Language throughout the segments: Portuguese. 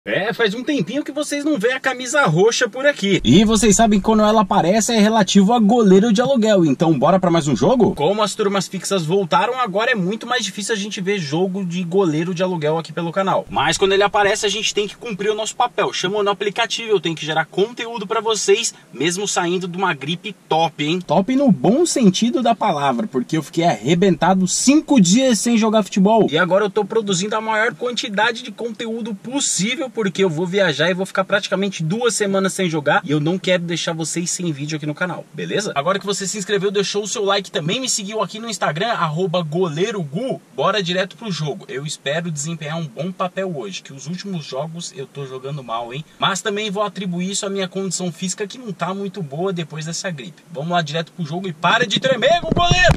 Faz um tempinho que vocês não veem a camisa roxa por aqui. E vocês sabem que quando ela aparece é relativo a goleiro de aluguel, então bora pra mais um jogo? Como as turmas fixas voltaram, agora é muito mais difícil a gente ver jogo de goleiro de aluguel aqui pelo canal. Mas quando ele aparece, a gente tem que cumprir o nosso papel. Chama no aplicativo, eu tenho que gerar conteúdo pra vocês, mesmo saindo de uma gripe top, hein? Top no bom sentido da palavra, porque eu fiquei arrebentado 5 dias sem jogar futebol. E agora eu tô produzindo a maior quantidade de conteúdo possível, porque eu vou viajar e vou ficar praticamente 2 semanas sem jogar e eu não quero deixar vocês sem vídeo aqui no canal, beleza? Agora que você se inscreveu, deixou o seu like, também me seguiu aqui no Instagram, @goleirogu, bora direto pro jogo. Eu espero desempenhar um bom papel hoje, que os últimos jogos eu tô jogando mal, hein? Mas também vou atribuir isso à minha condição física, que não tá muito boa depois dessa gripe. Vamos lá direto pro jogo e para de tremer, goleiro!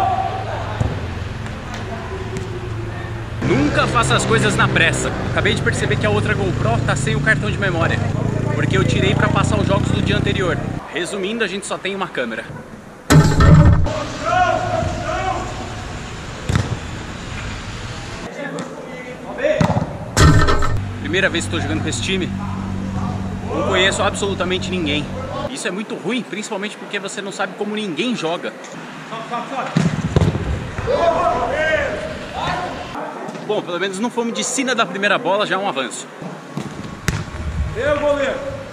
Nunca faça as coisas na pressa. Acabei de perceber que a outra GoPro tá sem o cartão de memória, porque eu tirei pra passar os jogos do dia anterior. Resumindo, a gente só tem uma câmera. Primeira vez que estou jogando com esse time, não conheço absolutamente ninguém. Isso é muito ruim, principalmente porque você não sabe como ninguém joga. Bom, pelo menos não fomos de cima da primeira bola, já é um avanço. Eu, goleiro!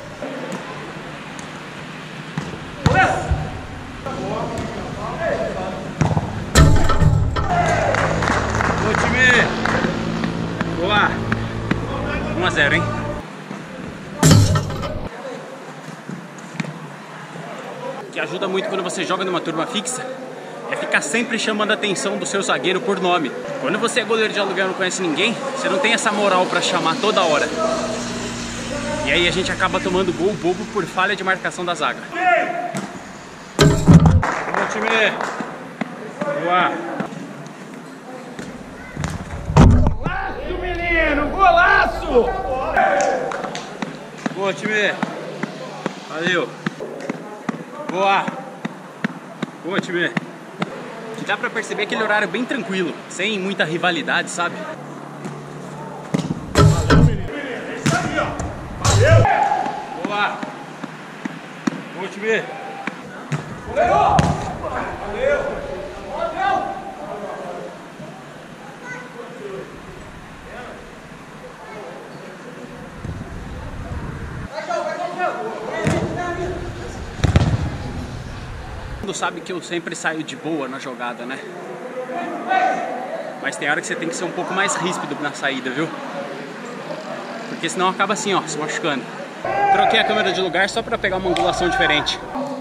Ô time! Boa! 1 a 0, hein? O que ajuda muito quando você joga numa turma fixa é ficar sempre chamando a atenção do seu zagueiro por nome. Quando você é goleiro de aluguel e não conhece ninguém, você não tem essa moral pra chamar toda hora. E aí a gente acaba tomando gol bobo por falha de marcação da zaga. Bom time! Boa! Golaço, menino! Golaço! Boa time! Valeu! Boa! Boa time! Que dá pra perceber aquele horário bem tranquilo, sem muita rivalidade, sabe? Valeu, menino! É isso aí, ó! Valeu! Boa! Boa time! Goleiro! Valeu! Valeu! Todo mundo sabe que eu sempre saio de boa na jogada, né? Mas tem hora que você tem que ser um pouco mais ríspido na saída, viu? Porque senão acaba assim, ó, se machucando. Troquei a câmera de lugar só pra pegar uma angulação diferente.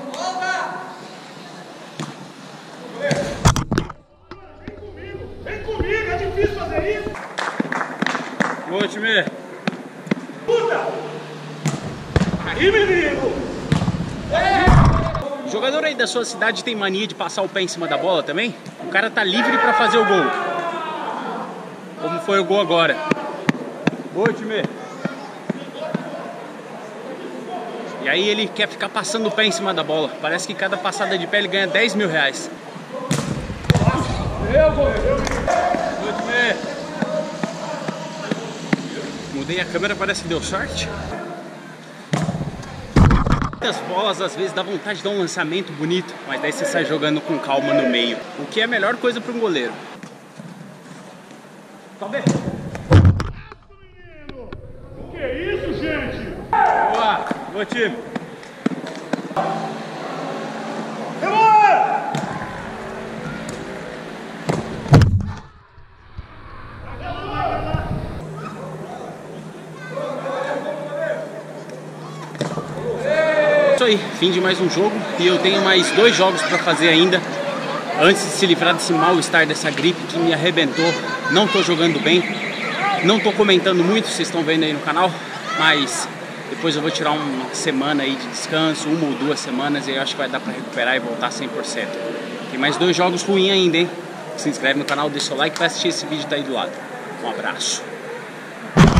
Vem comigo, é difícil fazer isso! Boa time! Puta! Aí, menino! O jogador aí da sua cidade tem mania de passar o pé em cima da bola também? O cara tá livre pra fazer o gol. Como foi o gol agora. Boa time! E aí ele quer ficar passando o pé em cima da bola. Parece que cada passada de pé ele ganha 10 mil reais. Boa time! Mudei a câmera, parece que deu sorte. Muitas bolas às vezes dá vontade de dar um lançamento bonito, mas daí você sai jogando com calma no meio, o que é a melhor coisa para um goleiro. Sobe! O que é isso, gente? Boa! Boa time! Isso aí, fim de mais um jogo e eu tenho mais 2 jogos para fazer ainda antes de se livrar desse mal-estar dessa gripe que me arrebentou. Não tô jogando bem, não tô comentando muito, vocês estão vendo aí no canal, mas depois eu vou tirar uma semana aí de descanso, 1 ou 2 semanas, e eu acho que vai dar para recuperar e voltar 100%. Tem mais 2 jogos ruins ainda, hein? Se inscreve no canal, deixa o like para assistir esse vídeo, tá aí do lado. Um abraço.